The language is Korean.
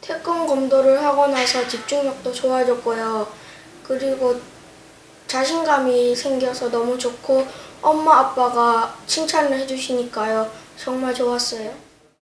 태권 검도를 하고 나서 집중력도 좋아졌고요. 그리고 자신감이 생겨서 너무 좋고 엄마 아빠가 칭찬을 해주시니까요. 정말 좋았어요.